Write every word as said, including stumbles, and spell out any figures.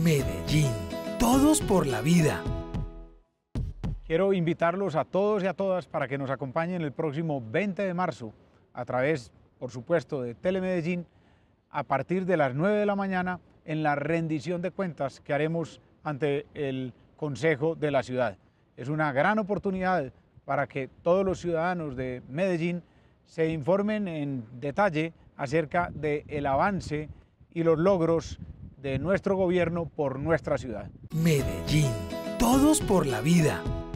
Medellín, todos por la vida. Quiero invitarlos a todos y a todas para que nos acompañen el próximo veinte de marzo a través, por supuesto, de Telemedellín a partir de las nueve de la mañana en la rendición de cuentas que haremos ante el Consejo de la Ciudad. Es una gran oportunidad para que todos los ciudadanos de Medellín se informen en detalle acerca del avance y los logros de nuestro gobierno por nuestra ciudad. Medellín, todos por la vida.